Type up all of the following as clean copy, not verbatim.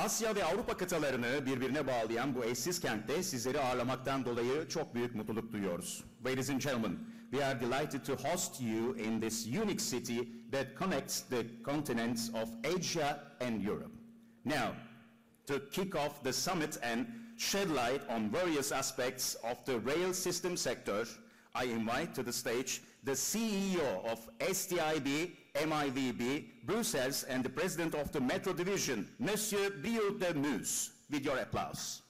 Asya ve Avrupa kıtalarını birbirine bağlayan bu eşsiz kentte sizleri ağırlamaktan dolayı çok büyük mutluluk duyuyoruz. Ladies and gentlemen, we are delighted to host you in this unique city that connects the continents of Asia and Europe. Now, to kick off the summit and shed light on various aspects of the rail system sector, I invite to the stage the CEO of STIB, MIVB, Brussels, and the President of the Metro Division, Monsieur Bill de Meuse, with your applause.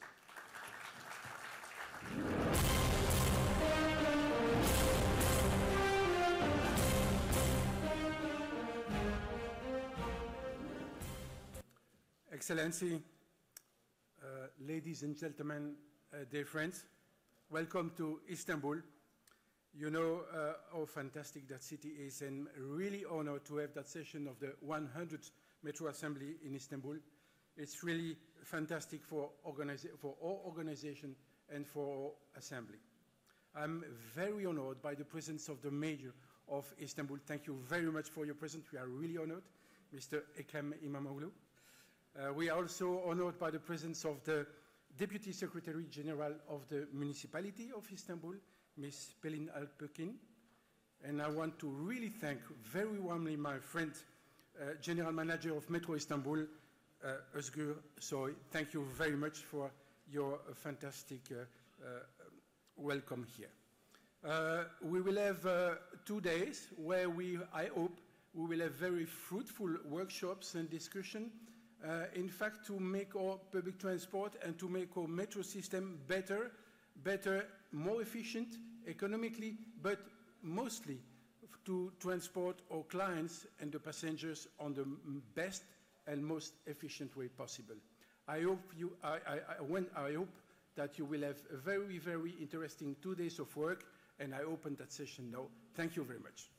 Excellency, ladies and gentlemen, dear friends, welcome to Istanbul. You know how fantastic that city is, and really honored to have that session of the 100th Metro Assembly in Istanbul. It's really fantastic for our organization and for our assembly. I'm very honored by the presence of the mayor of Istanbul. Thank you very much for your presence. We are really honored, Mr. Ekrem İmamoğlu. We are also honored by the presence of the Deputy Secretary General of the Municipality of Istanbul, Ms. Pelin Alpökin. And I want to really thank very warmly my friend, General Manager of Metro Istanbul, Özgür Soy. Thank you very much for your fantastic welcome here. We will have 2 days where I hope we will have very fruitful workshops and discussion. In fact, to make our public transport and to make our metro system better, more efficient economically, but mostly to transport our clients and the passengers on the best and most efficient way possible. I hope that you will have a very, very interesting 2 days of work, and I open that session now. Thank you very much.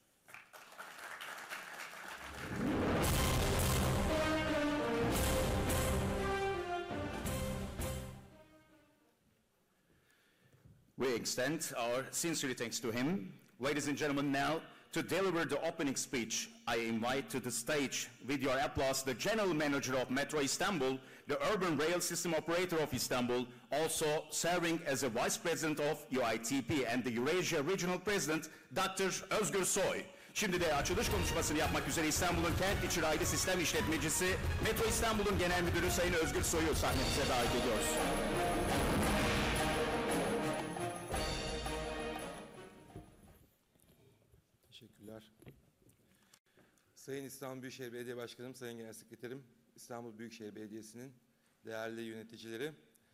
We extend our sincere thanks to him. Ladies and gentlemen, now to deliver the opening speech, I invite to the stage, with your applause, the General Manager of Metro Istanbul, the Urban Rail System Operator of Istanbul, also serving as a Vice President of UITP and the Eurasia Regional President, Dr. Özgür Soy. Şimdi de açılış konuşmasını yapmak üzere İstanbul'un kent içi raylı sistem işletmecisi, Metro İstanbul'un Genel Müdürü Sayın Özgür Soy'u sahnemize davet ediyoruz. Teşekkürler. Sayın İstanbul Büyükşehir Belediye Başkanım, Sayın Genel Sekreterim, İstanbul Büyükşehir Belediyesi'nin değerli yöneticileri,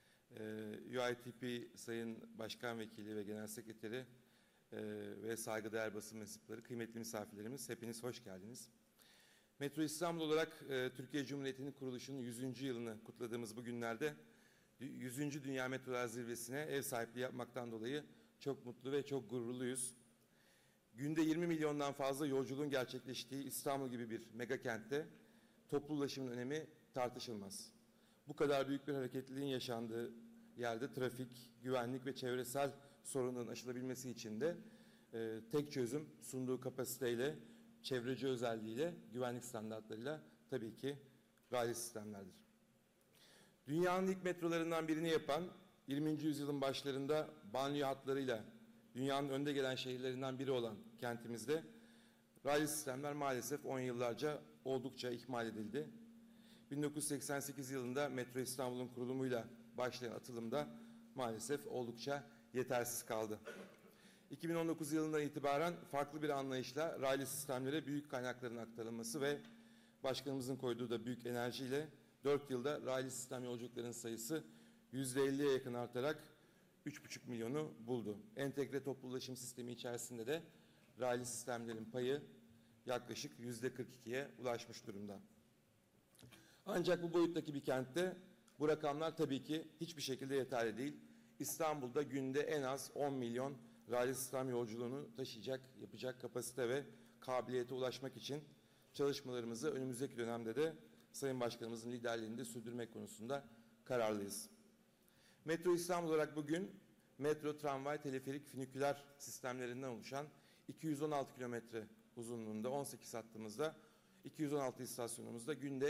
UITP Sayın Başkan Vekili ve Genel Sekreteri ve saygıdeğer basın mensupları, kıymetli misafirlerimiz, hepiniz hoş geldiniz. Metro İstanbul olarak Türkiye Cumhuriyeti'nin kuruluşunun 100. yılını kutladığımız bu günlerde 100. Dünya Metrolar Zirvesi'ne ev sahipliği yapmaktan dolayı çok mutlu ve çok gururluyuz. Günde 20 milyondan fazla yolculuğun gerçekleştiği İstanbul gibi bir mega kentte toplu ulaşımın önemi tartışılmaz. Bu kadar büyük bir hareketliliğin yaşandığı yerde trafik, güvenlik ve çevresel sorunların aşılabilmesi için de tek çözüm sunduğu kapasiteyle, çevreci özelliğiyle, güvenlik standartlarıyla tabii ki raylı sistemlerdir. Dünyanın ilk metrolarından birini yapan 20. yüzyılın başlarında banliyö hatlarıyla dünyanın önde gelen şehirlerinden biri olan kentimizde raylı sistemler maalesef 10 yıllarca oldukça ihmal edildi. 1988 yılında Metro İstanbul'un kurulumuyla başlayan atılımda maalesef oldukça yetersiz kaldı. 2019 yılından itibaren farklı bir anlayışla raylı sistemlere büyük kaynakların aktarılması ve başkanımızın koyduğu da büyük enerjiyle 4 yılda raylı sistem yolculuklarının sayısı %50'ye yakın artarak 3,5 milyonu buldu. Entegre toplu ulaşım sistemi içerisinde de raylı sistemlerin payı yaklaşık %42'ye ulaşmış durumda. Ancak bu boyuttaki bir kentte bu rakamlar tabii ki hiçbir şekilde yeterli değil. İstanbul'da günde en az 10 milyon raylı sistem yolculuğunu yapacak kapasite ve kabiliyete ulaşmak için çalışmalarımızı önümüzdeki dönemde de Sayın Başkanımızın liderliğinde sürdürmek konusunda kararlıyız. Metro İstanbul olarak bugün metro, tramvay, teleferik, füniküler sistemlerinden oluşan 216 kilometre uzunluğunda 18 hattımızda, 216 istasyonumuzda günde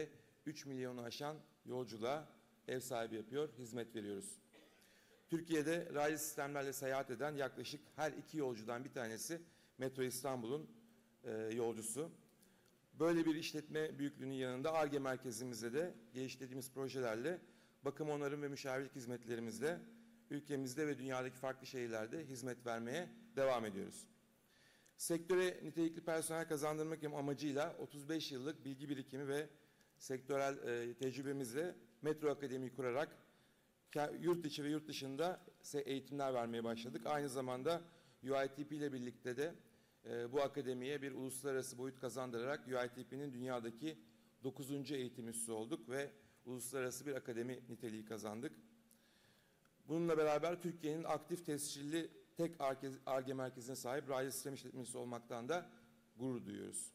3 milyonu aşan yolculuğa ev sahibi yapıyor, hizmet veriyoruz. Türkiye'de raylı sistemlerle seyahat eden yaklaşık her 2 yolcudan bir tanesi Metro İstanbul'un yolcusu. Böyle bir işletme büyüklüğünün yanında Ar-Ge merkezimizde de geliştirdiğimiz projelerle bakım, onarım ve müşavirlik hizmetlerimizle ülkemizde ve dünyadaki farklı şehirlerde hizmet vermeye devam ediyoruz. Sektöre nitelikli personel kazandırmak amacıyla 35 yıllık bilgi birikimi ve sektörel tecrübemizle Metro Akademi'yi kurarak yurt içi ve yurt dışında eğitimler vermeye başladık. Aynı zamanda UITP ile birlikte de bu akademiye bir uluslararası boyut kazandırarak UITP'nin dünyadaki 9. eğitim üssü olduk ve uluslararası bir akademi niteliği kazandık. Bununla beraber Türkiye'nin aktif tescilli tek Ar-Ge merkezine sahip raylı sistem işletmecisi olmaktan da gurur duyuyoruz.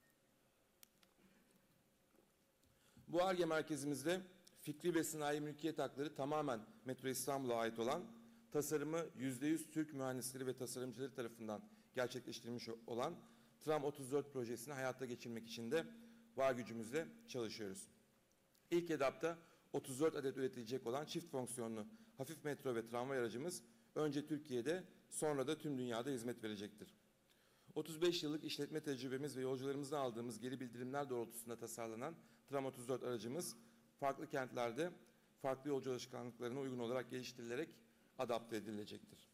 Bu Ar-Ge merkezimizde fikri ve sanayi mülkiyet hakları tamamen Metro İstanbul'a ait olan, tasarımı %100 Türk mühendisleri ve tasarımcıları tarafından gerçekleştirilmiş olan Tram 34 projesini hayata geçirmek için de var gücümüzle çalışıyoruz. İlk etapta 34 adet üretilecek olan çift fonksiyonlu hafif metro ve tramvay aracımız önce Türkiye'de sonra da tüm dünyada hizmet verecektir. 35 yıllık işletme tecrübemiz ve yolcularımızdan aldığımız geri bildirimler doğrultusunda tasarlanan Tram 34 aracımız farklı kentlerde farklı yolcu alışkanlıklarına uygun olarak geliştirilerek adapte edilecektir.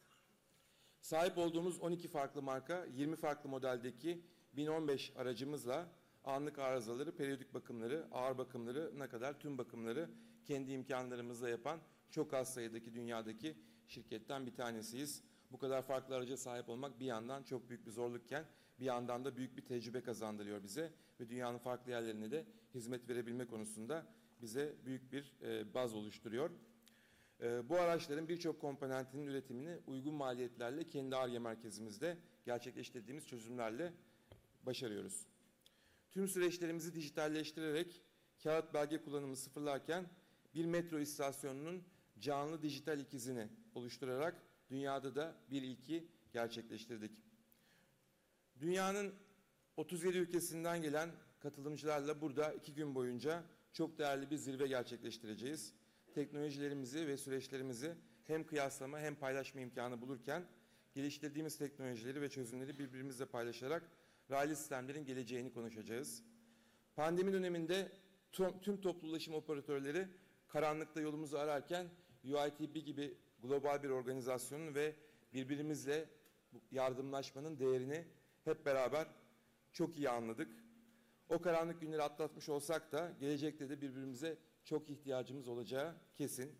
Sahip olduğumuz 12 farklı marka, 20 farklı modeldeki 1015 aracımızla anlık arızaları, periyodik bakımları, ağır bakımlarına kadar tüm bakımları kendi imkanlarımızla yapan çok az sayıdaki dünyadaki şirketten bir tanesiyiz. Bu kadar farklı araca sahip olmak bir yandan çok büyük bir zorlukken bir yandan da büyük bir tecrübe kazandırıyor bize ve dünyanın farklı yerlerine de hizmet verebilme konusunda bize büyük bir baz oluşturuyor. Bu araçların birçok komponentinin üretimini uygun maliyetlerle kendi Ar-Ge merkezimizde gerçekleştirdiğimiz çözümlerle başarıyoruz. Tüm süreçlerimizi dijitalleştirerek kağıt belge kullanımı sıfırlarken bir metro istasyonunun canlı dijital ikizini oluşturarak dünyada da bir ilki gerçekleştirdik. Dünyanın 37 ülkesinden gelen katılımcılarla burada 2 gün boyunca çok değerli bir zirve gerçekleştireceğiz. Teknolojilerimizi ve süreçlerimizi hem kıyaslama hem paylaşma imkanı bulurken geliştirdiğimiz teknolojileri ve çözümleri birbirimizle paylaşarak raylı sistemlerin geleceğini konuşacağız. Pandemi döneminde tüm toplu ulaşım operatörleri karanlıkta yolumuzu ararken UITP gibi global bir organizasyonun ve birbirimizle yardımlaşmanın değerini hep beraber çok iyi anladık. O karanlık günleri atlatmış olsak da gelecekte de birbirimize çok ihtiyacımız olacağı kesin.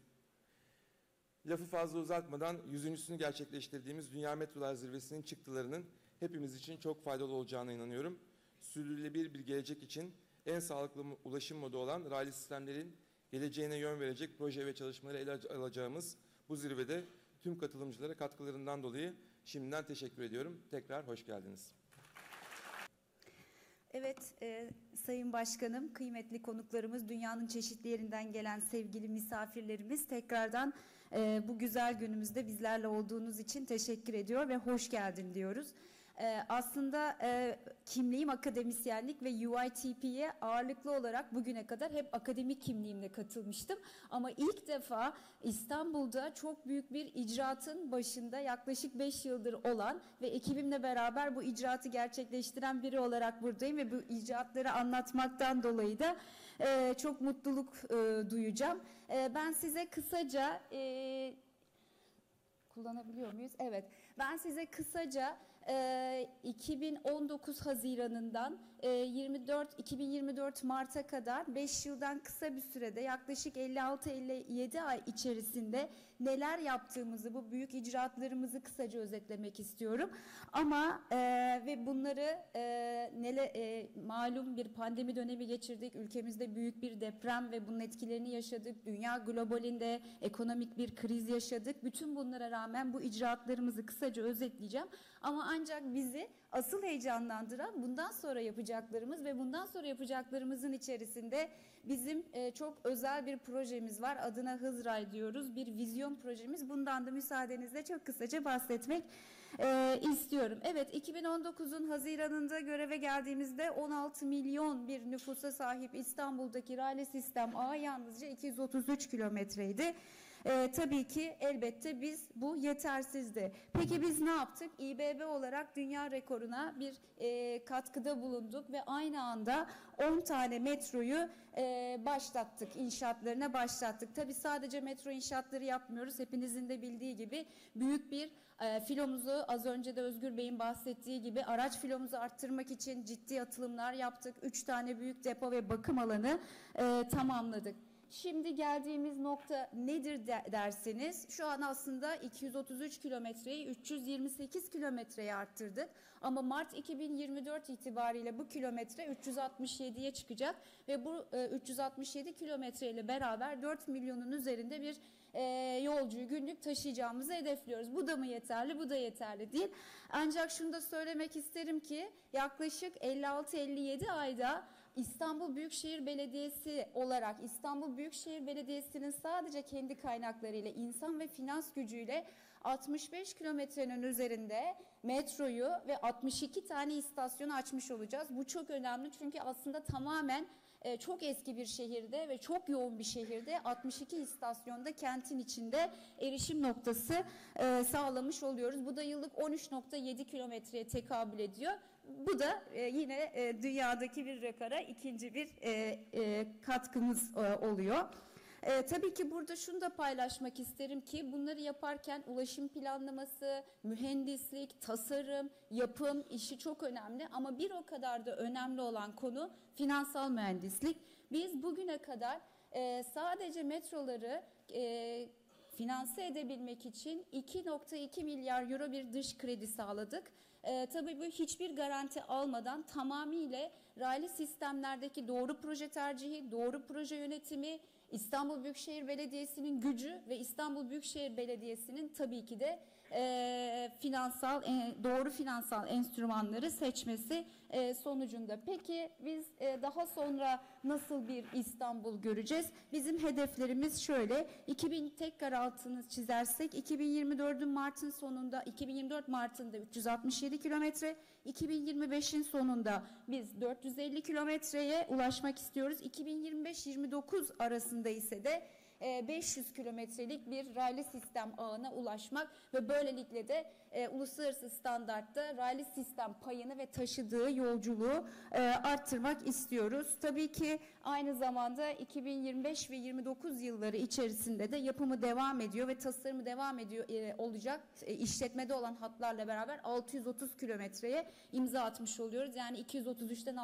Lafı fazla uzatmadan 100.sünü gerçekleştirdiğimiz Dünya Metrolar Zirvesi'nin çıktılarının hepimiz için çok faydalı olacağına inanıyorum. Sürdürülebilir bir gelecek için en sağlıklı ulaşım modu olan raylı sistemlerin geleceğine yön verecek proje ve çalışmaları ele alacağımız bu zirvede tüm katılımcılara katkılarından dolayı şimdiden teşekkür ediyorum. Tekrar hoş geldiniz. Evet, Sayın Başkanım, kıymetli konuklarımız, dünyanın çeşitli yerinden gelen sevgili misafirlerimiz tekrardan bu güzel günümüzde bizlerle olduğunuz için teşekkür ediyor ve hoş geldin diyoruz. Aslında kimliğim akademisyenlik ve UITP'ye ağırlıklı olarak bugüne kadar hep akademik kimliğimle katılmıştım. Ama ilk defa İstanbul'da çok büyük bir icraatın başında yaklaşık 5 yıldır olan ve ekibimle beraber bu icraatı gerçekleştiren biri olarak buradayım ve bu icraatları anlatmaktan dolayı da çok mutluluk duyacağım. Ben size kısaca kullanabiliyor muyuz? Evet. Ben size kısaca 2019 Haziran'ından 2024 Mart'a kadar 5 yıldan kısa bir sürede yaklaşık 56-57 ay içerisinde neler yaptığımızı, bu büyük icraatlarımızı kısaca özetlemek istiyorum. Ama ve bunları malum bir pandemi dönemi geçirdik. Ülkemizde büyük bir deprem ve bunun etkilerini yaşadık. Dünya globalinde ekonomik bir kriz yaşadık. Bütün bunlara rağmen bu icraatlarımızı kısaca özetleyeceğim. Ama Ancak bizi asıl heyecanlandıran bundan sonra yapacaklarımız ve bundan sonra yapacaklarımızın içerisinde bizim çok özel bir projemiz var. Adına Hızray diyoruz. Bir vizyon projemiz. Bundan da müsaadenizle çok kısaca bahsetmek istiyorum. Evet, 2019'un Haziran'ında göreve geldiğimizde 16 milyon bir nüfusa sahip İstanbul'daki raylı sistem ağı yalnızca 233 kilometreydi. Tabii ki elbette bu yetersizdi. Peki biz ne yaptık? İBB olarak dünya rekoruna bir katkıda bulunduk ve aynı anda 10 tane metroyu başlattık, inşaatlarına başlattık. Tabii sadece metro inşaatları yapmıyoruz. Hepinizin de bildiği gibi büyük bir filomuzu, az önce de Özgür Bey'in bahsettiği gibi araç filomuzu arttırmak için ciddi atılımlar yaptık. 3 tane büyük depo ve bakım alanı tamamladık. Şimdi geldiğimiz nokta nedir derseniz, şu an aslında 233 kilometreyi 328 kilometreye arttırdık. Ama Mart 2024 itibariyle bu kilometre 367'ye çıkacak ve bu 367 kilometre ile beraber 4 milyonun üzerinde bir yolcuyu günlük taşıyacağımızı hedefliyoruz. Bu da mı yeterli, bu da yeterli değil. Ancak şunu da söylemek isterim ki yaklaşık 56-57 ayda İstanbul Büyükşehir Belediyesi olarak İstanbul Büyükşehir Belediyesi'nin sadece kendi kaynaklarıyla, insan ve finans gücüyle 65 kilometrenin üzerinde metroyu ve 62 tane istasyonu açmış olacağız. Bu çok önemli çünkü aslında tamamen çok eski bir şehirde ve çok yoğun bir şehirde 62 istasyonda kentin içinde erişim noktası sağlamış oluyoruz. Bu da yıllık 13,7 kilometreye tekabül ediyor. Bu da yine dünyadaki bir rekora ikinci bir katkımız oluyor. Tabii ki burada şunu da paylaşmak isterim ki bunları yaparken ulaşım planlaması, mühendislik, tasarım, yapım işi çok önemli ama bir o kadar da önemli olan konu finansal mühendislik. Biz bugüne kadar sadece metroları finanse edebilmek için 2,2 milyar euro bir dış kredi sağladık. Tabii bu hiçbir garanti almadan tamamıyla raylı sistemlerdeki doğru proje tercihi, doğru proje yönetimi, İstanbul Büyükşehir Belediyesi'nin gücü ve İstanbul Büyükşehir Belediyesi'nin tabii ki de doğru finansal enstrümanları seçmesi sonucunda. Peki biz daha sonra nasıl bir İstanbul göreceğiz? Bizim hedeflerimiz şöyle. Tekrar altını çizersek 2024 Mart'ında 367 kilometre, 2025'in sonunda biz 450 kilometreye ulaşmak istiyoruz. 2025-29 arasında ise de 500 kilometrelik bir raylı sistem ağına ulaşmak ve böylelikle de uluslararası standartta raylı sistem payını ve taşıdığı yolculuğu arttırmak istiyoruz. Tabii ki aynı zamanda 2025 ve 29 yılları içerisinde de yapımı devam ediyor ve tasarımı devam ediyor olacak. İşletmede olan hatlarla beraber 630 kilometreye imza atmış oluyoruz. Yani 233'ten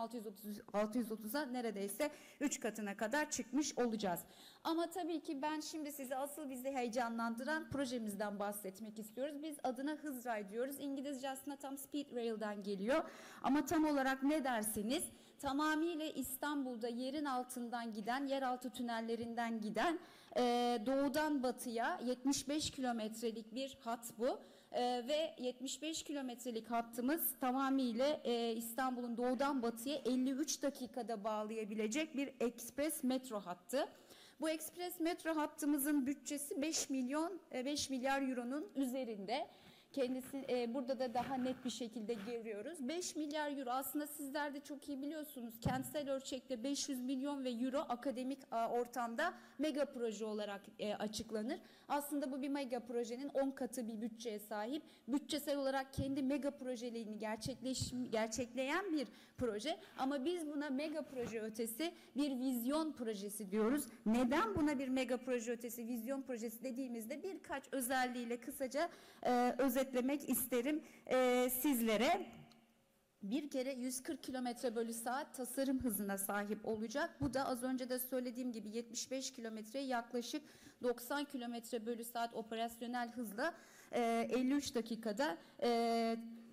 630'a neredeyse 3 katına kadar çıkmış olacağız. Ama tabii ki ben şimdi size asıl bizi heyecanlandıran projemizden bahsetmek istiyoruz. Biz adına Hızray diyoruz. İngilizce aslında tam Speed Rail'den geliyor. Ama tam olarak ne derseniz tamamıyla İstanbul'da yerin altından giden, yeraltı tünellerinden giden doğudan batıya 75 kilometrelik bir hat bu. Ve 75 kilometrelik hattımız tamamıyla İstanbul'un doğudan batıya 53 dakikada bağlayabilecek bir ekspres metro hattı. Bu ekspres metro hattımızın bütçesi 5 milyar euronun üzerinde. Kendisi burada da daha net bir şekilde görüyoruz. 5 milyar euro aslında sizler de çok iyi biliyorsunuz. Kentsel ölçekte 500 milyon ve euro akademik ortamda mega proje olarak açıklanır. Aslında bu bir mega projenin 10 katı bir bütçeye sahip. Bütçesel olarak kendi mega projelerini gerçekleyen bir proje. Ama biz buna mega proje ötesi bir vizyon projesi diyoruz. Neden buna bir mega proje ötesi vizyon projesi dediğimizde birkaç özelliğiyle kısaca özetlemek isterim sizlere. Bir kere 140 kilometre bölü saat tasarım hızına sahip olacak. Bu da az önce de söylediğim gibi 75 kilometreye yaklaşık 90 kilometre bölü saat operasyonel hızla 53 dakikada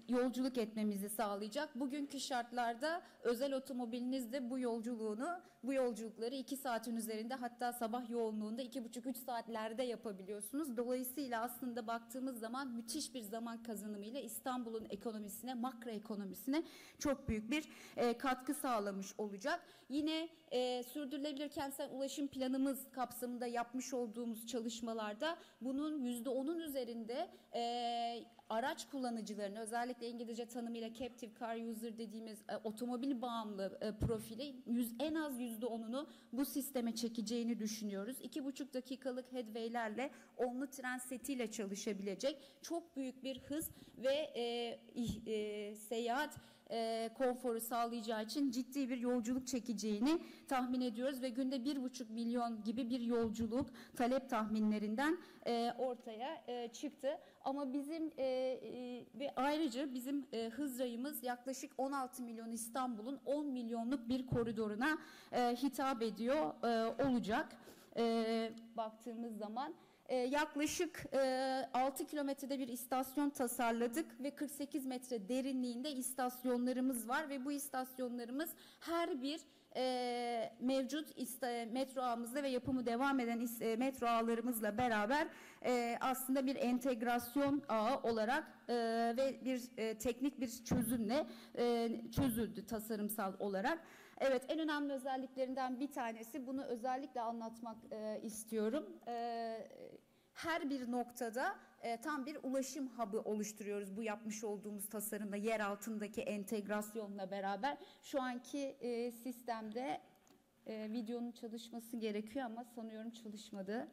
yolculuk etmemizi sağlayacak. Bugünkü şartlarda özel otomobilinizde bu yolculukları 2 saatin üzerinde, hatta sabah yoğunluğunda 2,5-3 saatlerde yapabiliyorsunuz. Dolayısıyla aslında baktığımız zaman müthiş bir zaman kazanımıyla İstanbul'un ekonomisine, makroekonomisine çok büyük bir katkı sağlamış olacak. Yine sürdürülebilir kentsel ulaşım planımız kapsamında yapmış olduğumuz çalışmalarda bunun %10'un üzerinde araç kullanıcılarını, özellikle İngilizce tanımıyla captive car user dediğimiz otomobil bağımlı profili en az %10'unu bu sisteme çekeceğini düşünüyoruz. 2,5 dakikalık headway'lerle onlu tren setiyle çalışabilecek çok büyük bir hız ve seyahat konforu sağlayacağı için ciddi bir yolculuk çekeceğini tahmin ediyoruz ve günde 1,5 milyon gibi bir yolculuk talep tahminlerinden ortaya çıktı. Ama bizim ve ayrıca bizim hız rayımız yaklaşık 16 milyon İstanbul'un 10 milyonluk bir koridoruna hitap ediyor olacak baktığımız zaman. Yaklaşık 6 kilometrede bir istasyon tasarladık ve 48 metre derinliğinde istasyonlarımız var ve bu istasyonlarımız her bir mevcut metro ağımızla ve yapımı devam eden metro ağlarımızla beraber aslında bir entegrasyon ağı olarak ve bir teknik bir çözümle çözüldü tasarımsal olarak. Evet, en önemli özelliklerinden bir tanesi, bunu özellikle anlatmak istiyorum. Her bir noktada tam bir ulaşım hub'ı oluşturuyoruz bu yapmış olduğumuz tasarımla, yer altındaki entegrasyonla beraber. Şu anki sistemde videonun çalışması gerekiyor ama sanıyorum çalışmadı.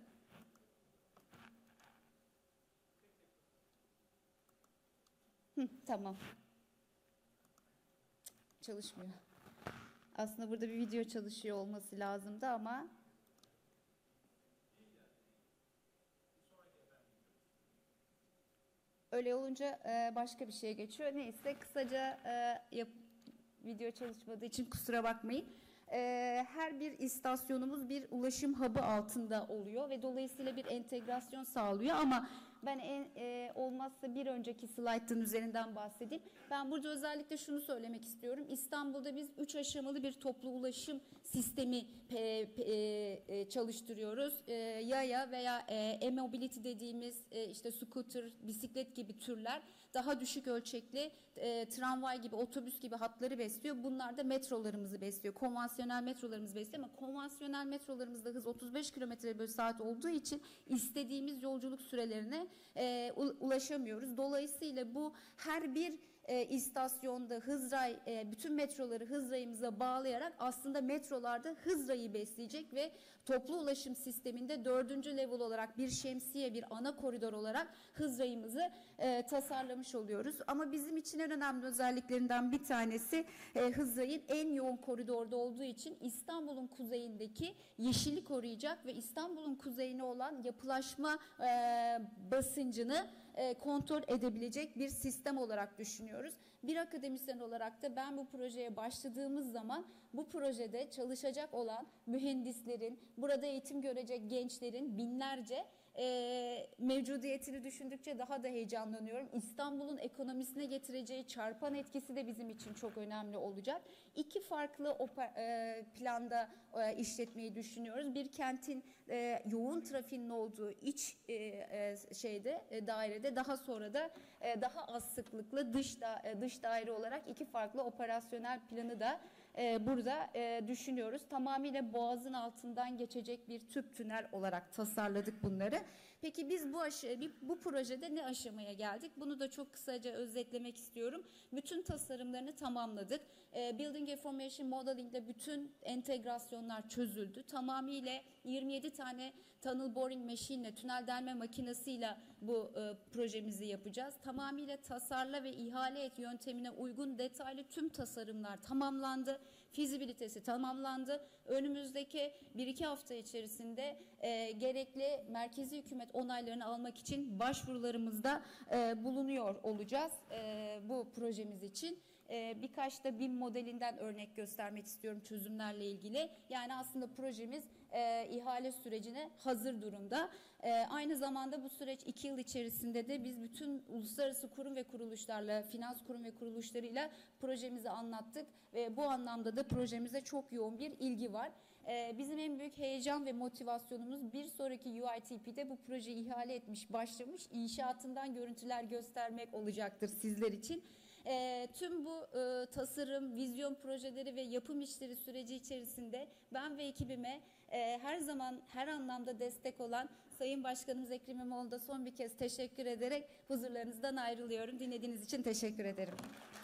Tamam. Çalışmıyor. Aslında burada bir video çalışıyor olması lazımdı ama öyle olunca başka bir şeye geçiyor. Neyse, kısaca video çalışmadığı için kusura bakmayın. Her bir istasyonumuz bir ulaşım hub'ı altında oluyor ve dolayısıyla bir entegrasyon sağlıyor ama ben olmazsa bir önceki slaytın üzerinden bahsedeyim. Ben burada özellikle şunu söylemek istiyorum. İstanbul'da biz 3 aşamalı bir toplu ulaşım sistemi çalıştırıyoruz. Yaya veya e-mobility dediğimiz işte scooter, bisiklet gibi türler daha düşük ölçekli tramvay gibi, otobüs gibi hatları besliyor. Bunlar da metrolarımızı besliyor. Konvansiyonel metrolarımızı besliyor ama konvansiyonel metrolarımızda hız 35 km/saat olduğu için istediğimiz yolculuk sürelerine ulaşamıyoruz. Dolayısıyla bu her bir istasyonda hızray, bütün metroları hızrayımıza bağlayarak aslında metrolarda hızrayı besleyecek ve toplu ulaşım sisteminde 4. level olarak bir şemsiye, bir ana koridor olarak hızrayımızı tasarlamış oluyoruz. Ama bizim için en önemli özelliklerinden bir tanesi hızrayın en yoğun koridorda olduğu için İstanbul'un kuzeyindeki yeşili koruyacak ve İstanbul'un kuzeyine olan yapılaşma basıncını kontrol edebilecek bir sistem olarak düşünüyoruz. Bir akademisyen olarak da ben bu projeye başladığımız zaman bu projede çalışacak olan mühendislerin, burada eğitim görecek gençlerin binlerce mevcudiyetini düşündükçe daha da heyecanlanıyorum. İstanbul'un ekonomisine getireceği çarpan etkisi de bizim için çok önemli olacak. 2 farklı planda işletmeyi düşünüyoruz. Bir kentin yoğun trafiğinin olduğu iç dairede, daha sonra da daha az sıklıklı dış daire olarak 2 farklı operasyonel planı da burada düşünüyoruz. Tamamıyla Boğaz'ın altından geçecek bir tüp tünel olarak tasarladık bunları. Peki biz bu projede ne aşamaya geldik? Bunu da çok kısaca özetlemek istiyorum. Bütün tasarımlarını tamamladık. Building Information Modeling ile bütün entegrasyonlar çözüldü. Tamamıyla 27 tane tunnel boring machine ile, tünel delme makinesiyle bu projemizi yapacağız. Tamamıyla tasarla ve ihale et yöntemine uygun detaylı tüm tasarımlar tamamlandı. Fizibilitesi tamamlandı. Önümüzdeki 1-2 hafta içerisinde gerekli merkezi hükümet onaylarını almak için başvurularımızda bulunuyor olacağız bu projemiz için. birkaç da BİM modelinden örnek göstermek istiyorum çözümlerle ilgili. Yani aslında projemiz ihale sürecine hazır durumda. Aynı zamanda bu süreç 2 yıl içerisinde de biz bütün uluslararası kurum ve kuruluşlarla, finans kurum ve kuruluşlarıyla projemizi anlattık ve bu anlamda da projemize çok yoğun bir ilgi var. Bizim en büyük heyecan ve motivasyonumuz bir sonraki UITP'de bu projeyi ihale etmiş, başlamış, inşaatından görüntüler göstermek olacaktır sizler için. Tüm bu tasarım, vizyon projeleri ve yapım işleri süreci içerisinde ben ve ekibime her zaman her anlamda destek olan Sayın Başkanımız Ekrem İmamoğlu'na son bir kez teşekkür ederek huzurlarınızdan ayrılıyorum. Dinlediğiniz için teşekkür ederim.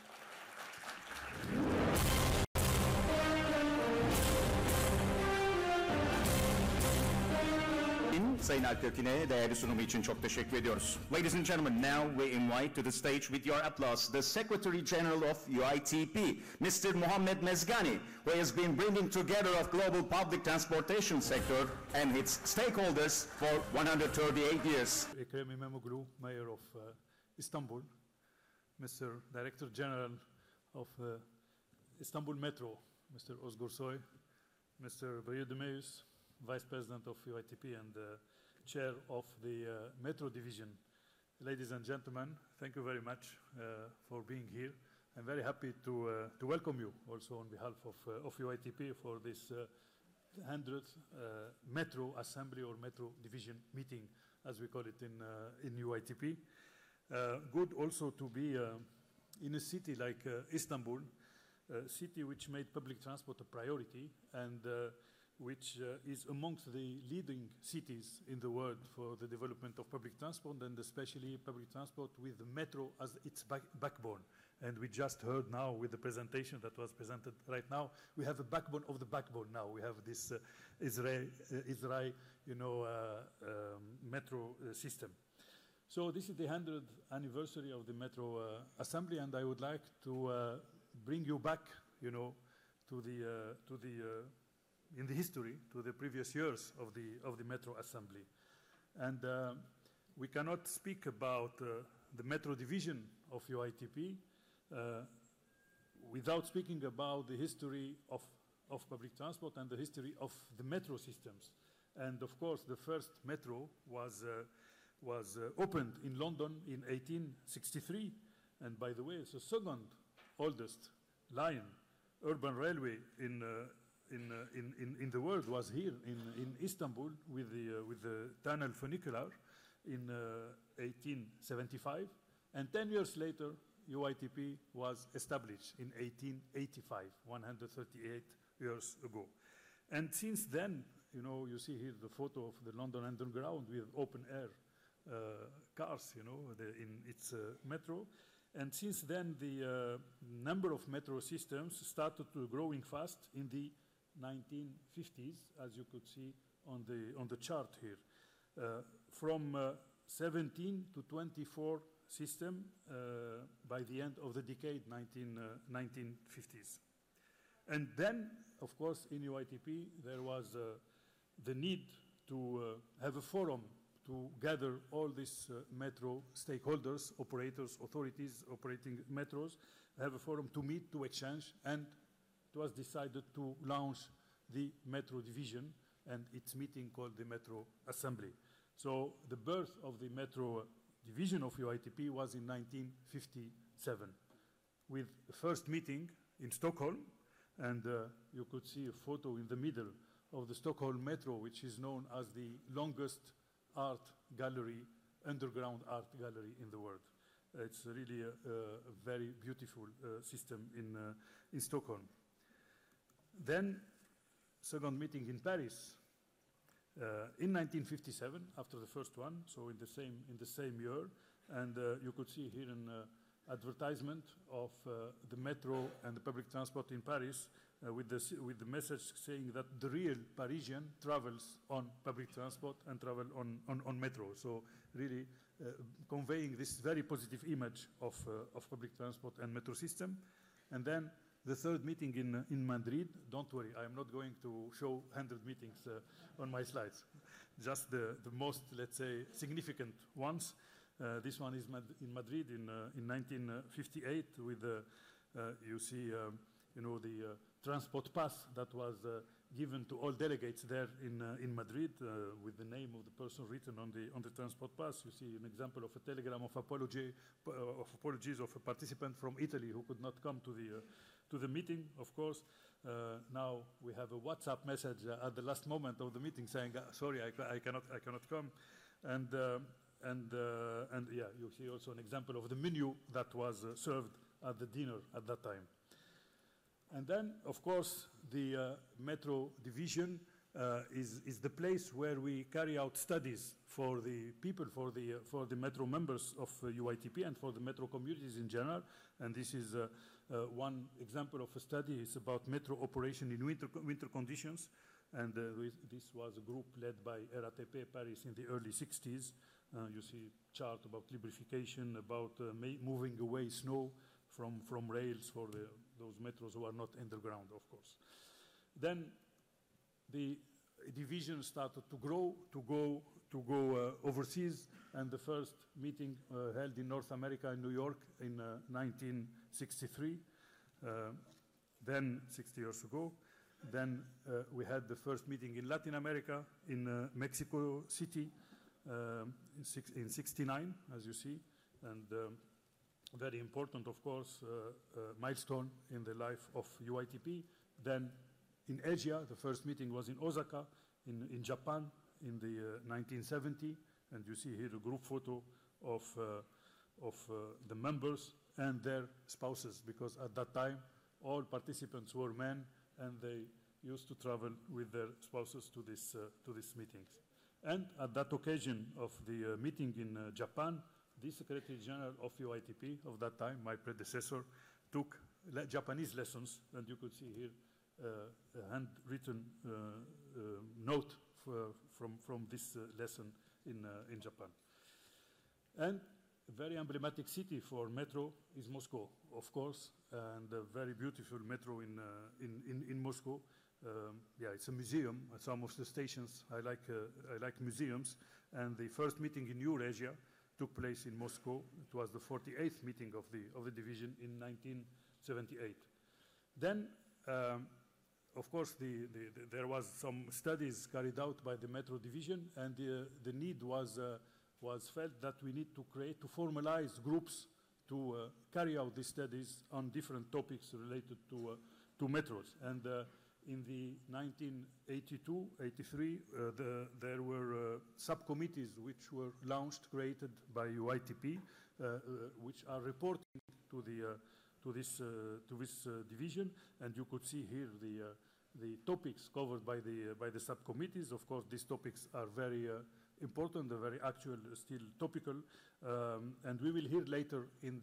Sayın Alpökün'e değerli sunumu için çok teşekkür ediyoruz. Ladies and gentlemen, now we invite to the stage with your applause the Secretary General of UITP, Mr. Mohammed Mezgani, who has been bringing together of global public transportation sector and its stakeholders for 138 years. Ekrem İmamoğlu, Mayor of Istanbul, Mr. Director General of Istanbul Metro, Mr. Özgür Soy, Mr. Bayır Demeus, Vice President of UITP and Chair of the Metro Division. Ladies and gentlemen, thank you very much for being here. I'm very happy to welcome you also on behalf of UITP for this 100th Metro Assembly or Metro Division meeting, as we call it in UITP. Good also to be in a city like Istanbul, a city which made public transport a priority and which is amongst the leading cities in the world for the development of public transport, and especially public transport with the metro as its backbone. And we just heard now with the presentation that was presented right now, we have a backbone of the backbone now. We have this Israel metro system. So this is the 100th anniversary of the Metro Assembly, and I would like to bring you back, you know, in the history, to the previous years of the Metro Assembly. And we cannot speak about the Metro Division of UITP without speaking about the history of public transport and the history of the metro systems. And of course, the first metro was opened in London in 1863. And by the way, it's the second oldest urban railway in the world was here in Istanbul with the tunnel funicular in 1875, and 10 years later UITP was established in 1885, 138 years ago. And since then, you know, you see here the photo of the London Underground with open air cars, you know, in its metro. And since then, the number of metro systems started to growing fast in the 1950s, as you could see on the chart here, from 17 to 24 system by the end of the decade 1950s. And then, of course, in UITP there was the need to have a forum to gather all these metro stakeholders, operators, authorities operating metros, have a forum to meet, to exchange, and it was decided to launch the Metro Division and its meeting called the Metro Assembly. So the birth of the Metro Division of UITP was in 1957 with the first meeting in Stockholm, and you could see a photo in the middle of the Stockholm Metro, which is known as the longest art gallery, underground art gallery in the world. It's really a very beautiful system in Stockholm. Then, second meeting in Paris in 1957, after the first one, so in the same year, and you could see here an advertisement of the metro and the public transport in Paris with the message saying that the real Parisian travels on public transport and travel on metro. So really conveying this very positive image of public transport and metro system. And then the third meeting in Madrid. Don't worry, I am not going to show 100 meetings on my slides, just the most, let's say, significant ones. This one is in Madrid in 1958 with You see, you know, the transport pass that was given to all delegates there in Madrid with the name of the person written on the transport pass. You see an example of a telegram of apologies of a participant from Italy who could not come to the meeting, of course. Now we have a WhatsApp message at the last moment of the meeting saying, sorry, I cannot come. And yeah, you see also an example of the menu that was served at the dinner at that time. And then, of course, the Metro Division is the place where we carry out studies for the people, for the Metro members of UITP and for the Metro communities in general. And this is one example of a study. It's about Metro operation in winter conditions. And this was a group led by RATP Paris in the early 60s. You see a chart about lubrification, about moving away snow from rails for those metros who are not underground, of course. Then the division started to grow, to go overseas, and the first meeting held in North America in New York in 1963, then 60 years ago. Then we had the first meeting in Latin America in Mexico City in 69, as you see, and very important, of course, milestone in the life of UITP. Then in Asia, the first meeting was in Osaka, in Japan, in the 1970, and you see here a group photo of the members and their spouses, because at that time all participants were men, and they used to travel with their spouses to these meetings. And at that occasion of the meeting in Japan, the Secretary General of UITP of that time, my predecessor, took Japanese lessons, and you could see here a handwritten note from this lesson in Japan. And a very emblematic city for Metro is Moscow, of course, and a very beautiful metro in Moscow. Yeah, it's a museum. Some of the stations, I like museums. And the first meeting in Eurasia took place in Moscow. It was the 48th meeting of the division in 1978. Then, of course, there was some studies carried out by the Metro division, and the need was felt that we need to formalize groups to carry out these studies on different topics related to metros. And in the 1982-83, there were subcommittees which were launched, created by UITP, which are reporting to this division. And you could see here the topics covered by the subcommittees. Of course, these topics are very important, they're very actual, still topical, and we will hear later in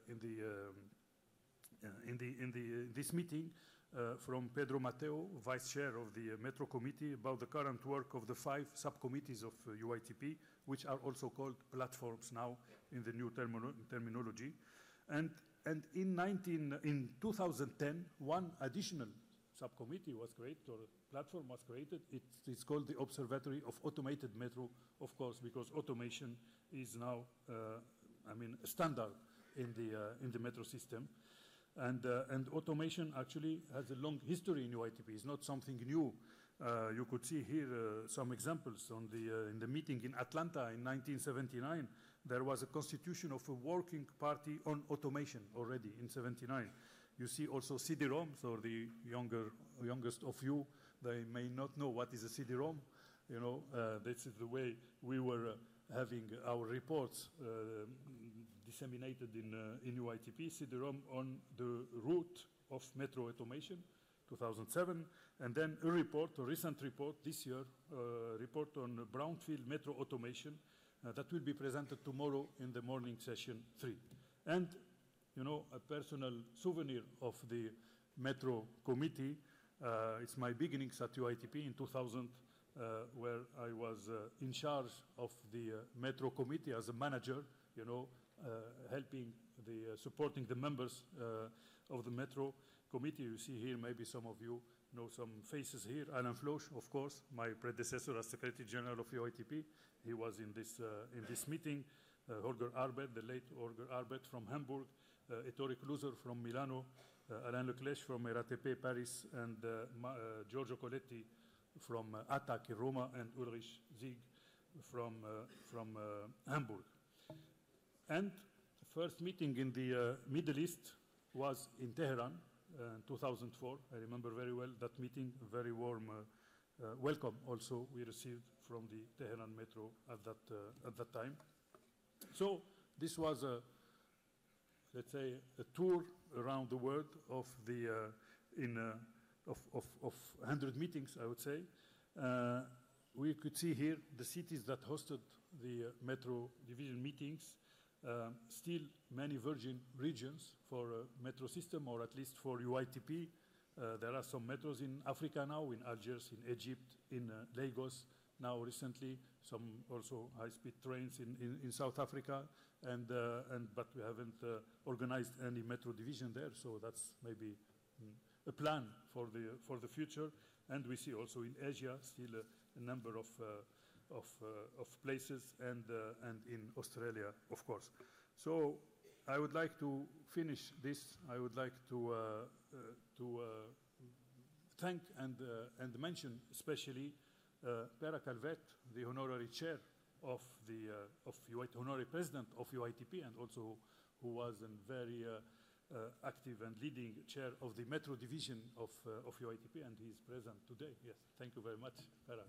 this meeting from Pedro Mateo, Vice Chair of the Metro Committee, about the current work of the 5 subcommittees of UITP, which are also called platforms now in the new terminology. And in 2010, one additional subcommittee was created, or platform was created. It's called the Observatory of Automated Metro, of course, because automation is now, a standard in the metro system. And automation actually has a long history in UITP. It's not something new. You could see here some examples in the meeting in Atlanta in 1979. There was a constitution of a working party on automation already in 79. You see also CD-ROMs, or the youngest of you, they may not know what is a CD-ROM. You know, this is the way we were having our reports disseminated in UITP, CD-ROM on the route of metro automation, 2007, and then a recent report this year, report on brownfield metro automation that will be presented tomorrow in the morning session 3. And, you know, a personal souvenir of the Metro Committee, it's my beginnings at UITP in 2000, where I was in charge of the Metro Committee as a manager, you know, supporting the members of the Metro Committee. You see here, maybe some of you know some faces here. Alain Floch, of course, my predecessor as Secretary General of UITP. He was in this meeting. Holger Arbet, the late Holger Arbet from Hamburg, Ettore Clusor from Milano, Alain Leclèche from RATP Paris, and Giorgio Coletti from ATTAC in Roma, and Ulrich Sieg from Hamburg. And the first meeting in the Middle East was in Tehran in 2004. I remember very well that meeting, very warm welcome also we received from the Tehran Metro at that time. So this was let's say a tour around the world of the of 100 meetings, I would say. We could see here the cities that hosted the Metro Division meetings. Still many virgin regions for metro system, or at least for UITP. There are some metros in Africa now, in Algiers, in Egypt, in Lagos, now recently, some also high-speed trains in South Africa, but we haven't organized any metro division there, so that's maybe a plan for the future. And we see also in Asia still a number of places, and in Australia, of course. So I would like to finish this. I would like to thank and mention especially Pera Calvet, the honorary chair of honorary president of UITP, and also who was a very active and leading chair of the Metro Division of UITP, and he is present today. Yes, thank you very much, Pera.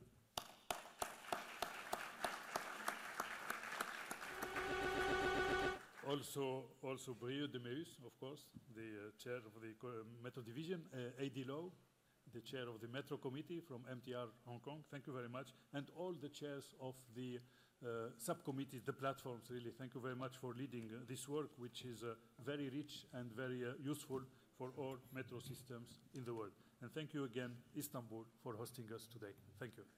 Also Brieux de Meus, of course, the chair of the Metro Division, Adi Low, the chair of the Metro Committee from MTR Hong Kong. Thank you very much. And all the chairs of the subcommittees, the platforms, really. Thank you very much for leading this work, which is very rich and very useful for all metro systems in the world. And thank you again, Istanbul, for hosting us today. Thank you.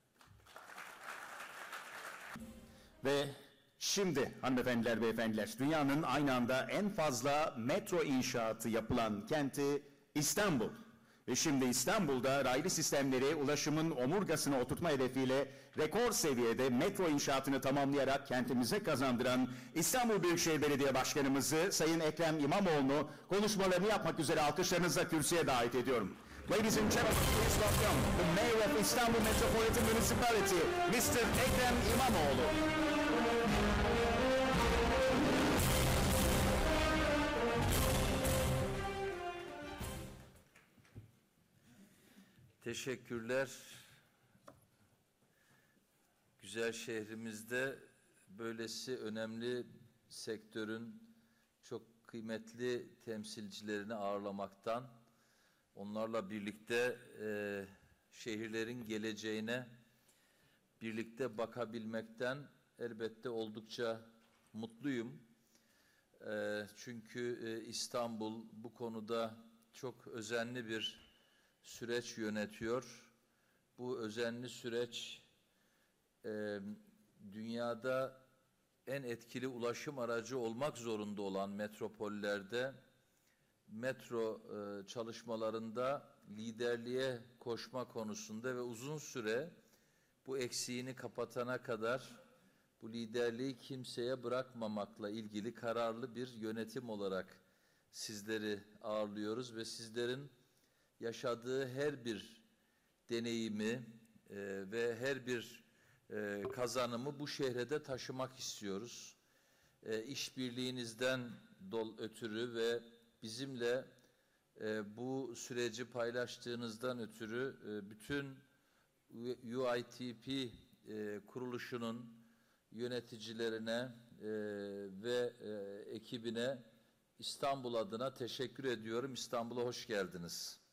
Ve şimdi hanımefendiler, beyefendiler, dünyanın aynı anda en fazla metro inşaatı yapılan kenti İstanbul. Ve şimdi İstanbul'da raylı sistemleri ulaşımın omurgasına oturtma hedefiyle rekor seviyede metro inşaatını tamamlayarak kentimize kazandıran İstanbul Büyükşehir Belediye Başkanımızı Sayın Ekrem İmamoğlu'nu konuşmalarını yapmak üzere alkışlarınızla kürsüye davet ediyorum. Ladies and gentlemen, please welcome the Mayor of Istanbul Metropolitan Municipality, Mr. Ekrem İmamoğlu. Teşekkürler. Güzel şehrimizde böylesi önemli sektörün çok kıymetli temsilcilerini ağırlamaktan, onlarla birlikte şehirlerin geleceğine birlikte bakabilmekten elbette oldukça mutluyum. Çünkü İstanbul bu konuda çok özenli bir süreç yönetiyor. Bu özenli süreç dünyada en etkili ulaşım aracı olmak zorunda olan metropollerde metro çalışmalarında liderliğe koşma konusunda ve uzun süre bu eksiğini kapatana kadar bu liderliği kimseye bırakmamakla ilgili kararlı bir yönetim olarak sizleri ağırlıyoruz ve sizlerin yaşadığı her bir deneyimi ve her bir kazanımı bu şehre de taşımak istiyoruz. İşbirliğinizden ötürü ve bizimle bu süreci paylaştığınızdan ötürü bütün UITP kuruluşunun yöneticilerine ve ekibine İstanbul adına teşekkür ediyorum. İstanbul'a hoş geldiniz.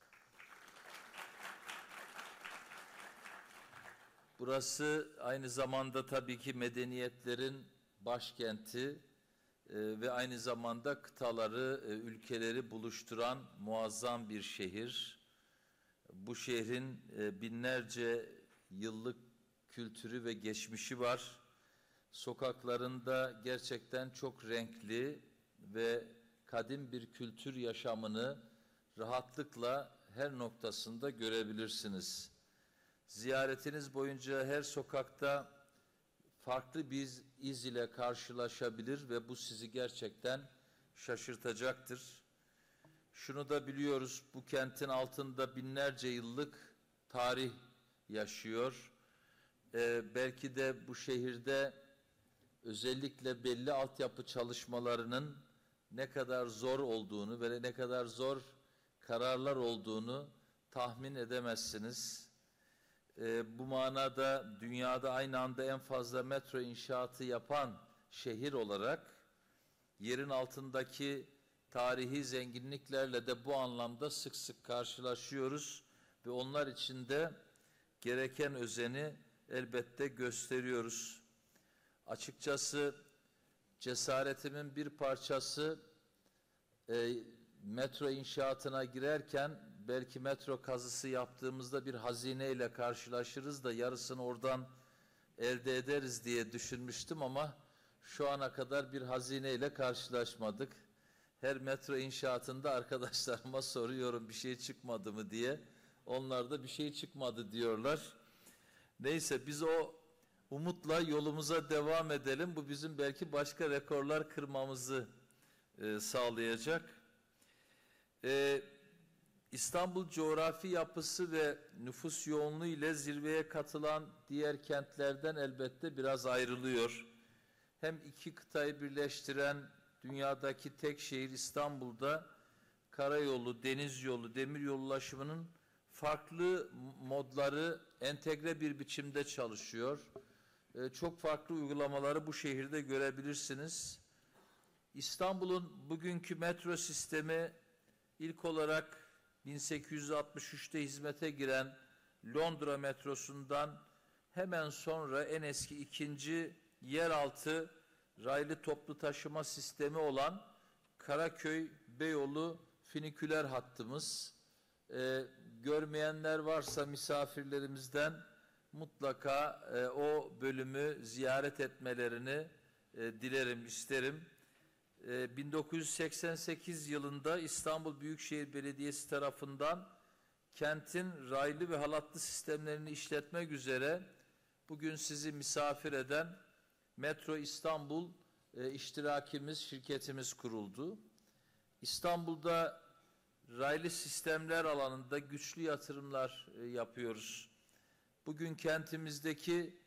Burası aynı zamanda tabii ki medeniyetlerin başkenti ve aynı zamanda kıtaları, ülkeleri buluşturan muazzam bir şehir. Bu şehrin binlerce yıllık kültürü ve geçmişi var. Sokaklarında gerçekten çok renkli ve kadim bir kültür yaşamını rahatlıkla her noktasında görebilirsiniz. Ziyaretiniz boyunca her sokakta farklı bir iz ile karşılaşabilir ve bu sizi gerçekten şaşırtacaktır. Şunu da biliyoruz, bu kentin altında binlerce yıllık tarih yaşıyor. Belki de bu şehirde özellikle belli altyapı çalışmalarının ne kadar zor olduğunu ve ne kadar zor kararlar olduğunu tahmin edemezsiniz. Bu manada dünyada aynı anda en fazla metro inşaatı yapan şehir olarak yerin altındaki tarihi zenginliklerle de bu anlamda sık sık karşılaşıyoruz ve onlar için de gereken özeni elbette gösteriyoruz. Açıkçası cesaretimin bir parçası metro inşaatına girerken belki metro kazısı yaptığımızda bir hazineyle karşılaşırız da yarısını oradan elde ederiz diye düşünmüştüm ama şu ana kadar bir hazineyle karşılaşmadık. Her metro inşaatında arkadaşlarıma soruyorum bir şey çıkmadı mı diye. Onlar da bir şey çıkmadı diyorlar. Neyse biz o umutla yolumuza devam edelim. Bu bizim belki başka rekorlar kırmamızı sağlayacak. İstanbul coğrafi yapısı ve nüfus yoğunluğu ile zirveye katılan diğer kentlerden elbette biraz ayrılıyor. Hem iki kıtayı birleştiren dünyadaki tek şehir İstanbul'da karayolu, deniz yolu, demir yolu ulaşımının farklı modları entegre bir biçimde çalışıyor. Çok farklı uygulamaları bu şehirde görebilirsiniz. İstanbul'un bugünkü metro sistemi ilk olarak 1863'te hizmete giren Londra metrosundan hemen sonra en eski ikinci yeraltı raylı toplu taşıma sistemi olan Karaköy-Beyoğlu finiküler hattımız. Görmeyenler varsa misafirlerimizden mutlaka o bölümü ziyaret etmelerini dilerim, isterim. 1988 yılında İstanbul Büyükşehir Belediyesi tarafından kentin raylı ve halatlı sistemlerini işletmek üzere bugün sizi misafir eden Metro İstanbul iştirakimiz, şirketimiz kuruldu. İstanbul'da raylı sistemler alanında güçlü yatırımlar yapıyoruz. Bugün kentimizdeki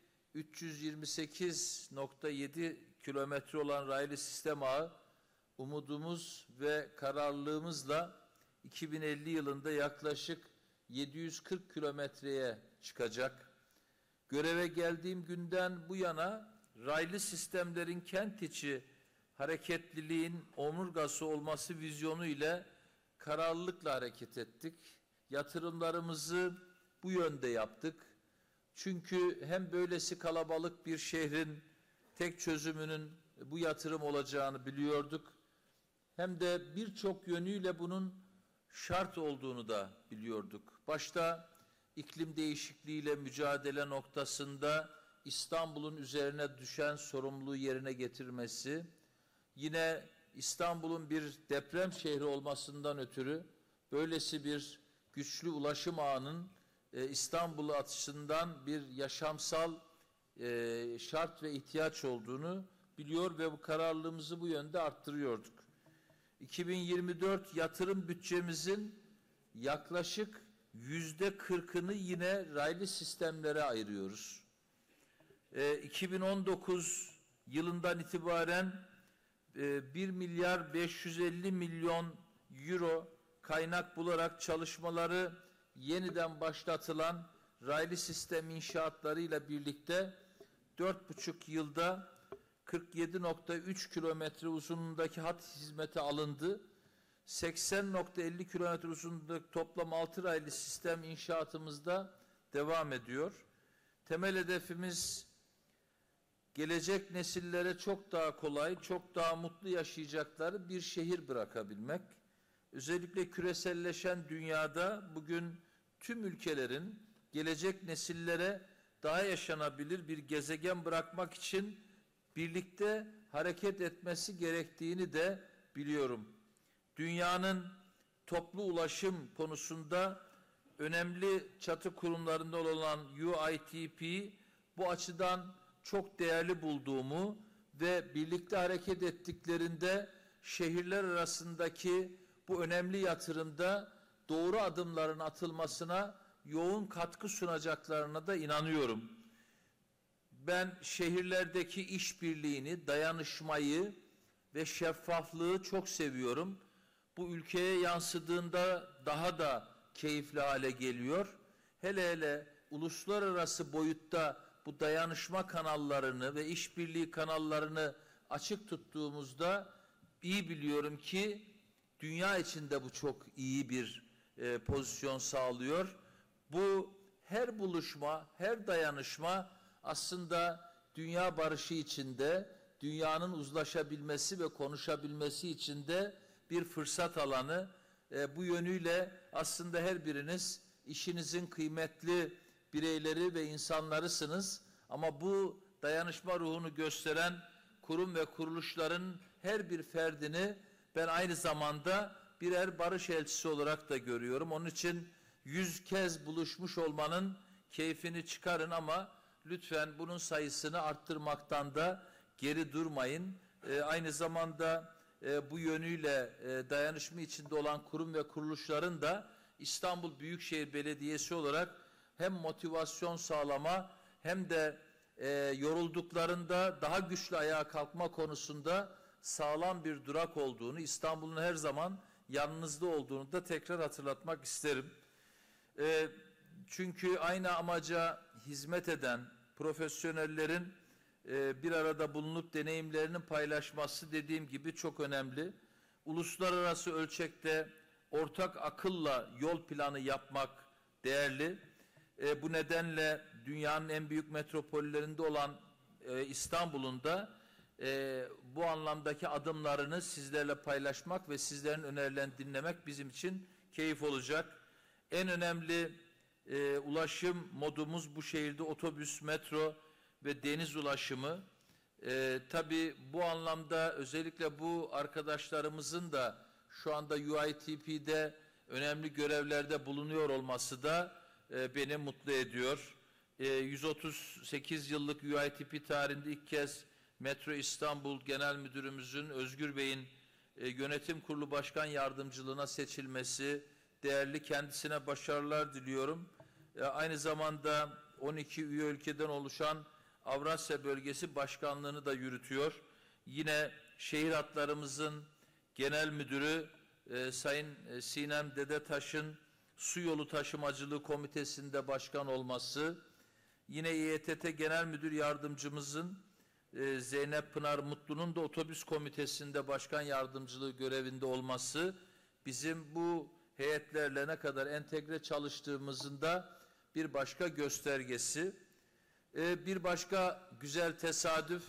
328.7 kilometre olan raylı sistem ağı umudumuz ve kararlılığımızla 2050 yılında yaklaşık 740 kilometreye çıkacak. Göreve geldiğim günden bu yana raylı sistemlerin kent içi hareketliliğin omurgası olması vizyonu ile kararlılıkla hareket ettik. Yatırımlarımızı bu yönde yaptık. Çünkü hem böylesi kalabalık bir şehrin tek çözümünün bu yatırım olacağını biliyorduk. Hem de birçok yönüyle bunun şart olduğunu da biliyorduk. Başta iklim değişikliğiyle mücadele noktasında İstanbul'un üzerine düşen sorumluluğu yerine getirmesi, yine İstanbul'un bir deprem şehri olmasından ötürü böylesi bir güçlü ulaşım ağının İstanbul açısından bir yaşamsal şart ve ihtiyaç olduğunu biliyor ve bu kararlılığımızı bu yönde arttırıyorduk. 2024 yatırım bütçemizin yaklaşık %40'ını yine raylı sistemlere ayırıyoruz. 2019 yılından itibaren 1 milyar 550 milyon euro kaynak bularak çalışmaları yeniden başlatılan raylı sistem inşaatlarıyla birlikte 4,5 yılda 47,3 kilometre uzunluğundaki hat hizmete alındı. 80,50 kilometre uzunluğundaki toplam 6 raylı sistem inşaatımızda devam ediyor. Temel hedefimiz gelecek nesillere çok daha kolay, çok daha mutlu yaşayacakları bir şehir bırakabilmek. Özellikle küreselleşen dünyada bugün tüm ülkelerin gelecek nesillere daha yaşanabilir bir gezegen bırakmak için birlikte hareket etmesi gerektiğini de biliyorum. Dünyanın toplu ulaşım konusunda önemli çatı kurumlarında olan UITP bu açıdan çok değerli bulduğumu ve birlikte hareket ettiklerinde şehirler arasındaki bu önemli yatırımda doğru adımların atılmasına yoğun katkı sunacaklarına da inanıyorum. Ben şehirlerdeki işbirliğini, dayanışmayı ve şeffaflığı çok seviyorum. Bu ülkeye yansıdığında daha da keyifli hale geliyor. Hele hele uluslararası boyutta bu dayanışma kanallarını ve işbirliği kanallarını açık tuttuğumuzda iyi biliyorum ki dünya içinde bu çok iyi bir pozisyon sağlıyor. Bu her buluşma, her dayanışma aslında dünya barışı içinde, dünyanın uzlaşabilmesi ve konuşabilmesi içinde bir fırsat alanı. Bu yönüyle aslında her biriniz işinizin kıymetli bireyleri ve insanlarısınız. Ama bu dayanışma ruhunu gösteren kurum ve kuruluşların her bir ferdini ben aynı zamanda birer barış elçisi olarak da görüyorum. Onun için 100 kez buluşmuş olmanın keyfini çıkarın ama lütfen bunun sayısını arttırmaktan da geri durmayın. Aynı zamanda bu yönüyle dayanışma içinde olan kurum ve kuruluşların da İstanbul Büyükşehir Belediyesi olarak hem motivasyon sağlama hem de yorulduklarında daha güçlü ayağa kalkma konusunda sağlam bir durak olduğunu, İstanbul'un her zaman yanınızda olduğunu da tekrar hatırlatmak isterim. Çünkü aynı amaca hizmet eden profesyonellerin bir arada bulunup deneyimlerinin paylaşması dediğim gibi çok önemli. Uluslararası ölçekte ortak akılla yol planı yapmak değerli. Bu nedenle dünyanın en büyük metropollerinde olan İstanbul'un da bu anlamdaki adımlarını sizlerle paylaşmak ve sizlerin önerilerini dinlemek bizim için keyif olacak. En önemli ulaşım modumuz bu şehirde otobüs, metro ve deniz ulaşımı. Tabii bu anlamda özellikle bu arkadaşlarımızın da şu anda UITP'de önemli görevlerde bulunuyor olması da beni mutlu ediyor. 138 yıllık UITP tarihinde ilk kez Metro İstanbul Genel Müdürümüzün Özgür Bey'in Yönetim Kurulu Başkan Yardımcılığına seçilmesi değerli, kendisine başarılar diliyorum. Aynı zamanda 12 üye ülkeden oluşan Avrasya Bölgesi Başkanlığı'nı da yürütüyor. Yine şehir hatlarımızın Genel Müdürü Sayın Sinem Dedetaş'ın Su Yolu Taşımacılığı Komitesi'nde başkan olması, yine İETT Genel Müdür Yardımcımızın Zeynep Pınar Mutlu'nun da Otobüs Komitesi'nde başkan yardımcılığı görevinde olması, bizim bu heyetlerle ne kadar entegre çalıştığımızın da bir başka göstergesi. Bir başka güzel tesadüf,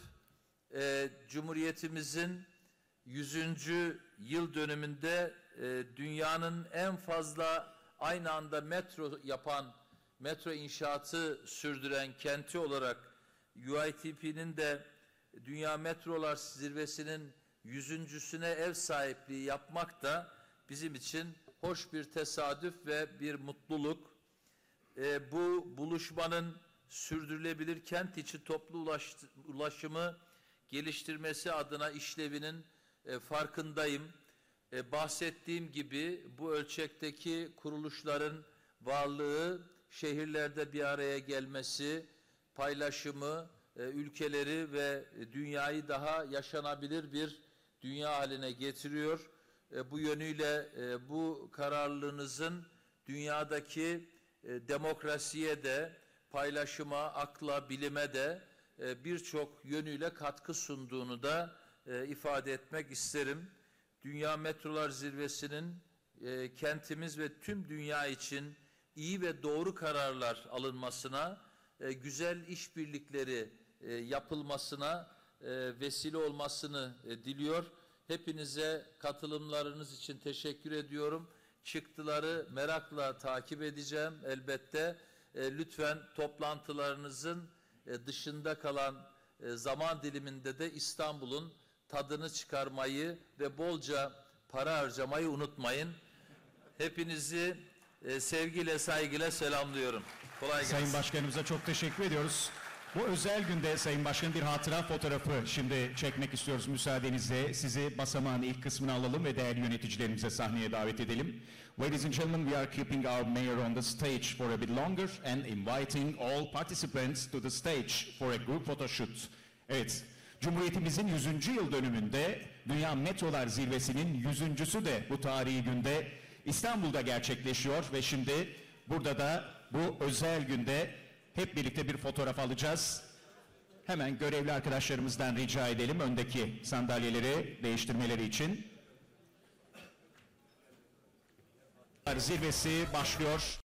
Cumhuriyetimizin 100. yıl dönümünde dünyanın en fazla aynı anda metro yapan, metro inşaatı sürdüren kenti olarak UITP'nin de Dünya Metrolar Zirvesi'nin 100.süne ev sahipliği yapmak da bizim için hoş bir tesadüf ve bir mutluluk. Bu buluşmanın sürdürülebilir kent içi toplu ulaşımı geliştirmesi adına işlevinin farkındayım. Bahsettiğim gibi bu ölçekteki kuruluşların varlığı, şehirlerde bir araya gelmesi, paylaşımı, ülkeleri ve dünyayı daha yaşanabilir bir dünya haline getiriyor. Bu yönüyle bu kararlılığınızın dünyadaki demokrasiye de, paylaşıma, akla, bilime de birçok yönüyle katkı sunduğunu da ifade etmek isterim. Dünya Metrolar Zirvesi'nin kentimiz ve tüm dünya için iyi ve doğru kararlar alınmasına, güzel işbirlikleri yapılmasına vesile olmasını diliyor. Hepinize katılımlarınız için teşekkür ediyorum. Çıktıları merakla takip edeceğim elbette. Lütfen toplantılarınızın dışında kalan zaman diliminde de İstanbul'un tadını çıkarmayı ve bolca para harcamayı unutmayın. Hepinizi sevgiyle, saygıyla selamlıyorum. Kolay gelsin. Sayın Başkanımıza çok teşekkür ediyoruz. Bu özel günde Sayın Başkan bir hatıra fotoğrafı şimdi çekmek istiyoruz müsaadenizle. Sizi basamağın ilk kısmına alalım ve değerli yöneticilerimize sahneye davet edelim. Ladies and gentlemen, we are keeping our mayor on the stage for a bit longer and inviting all participants to the stage for a group photo shoot. Evet, Cumhuriyetimizin 100. yıl dönümünde Dünya Metrolar Zirvesi'nin 100.sü de bu tarihi günde İstanbul'da gerçekleşiyor ve şimdi burada da bu özel günde hep birlikte bir fotoğraf alacağız. Hemen görevli arkadaşlarımızdan rica edelim öndeki sandalyeleri değiştirmeleri için. Zirvesi başlıyor.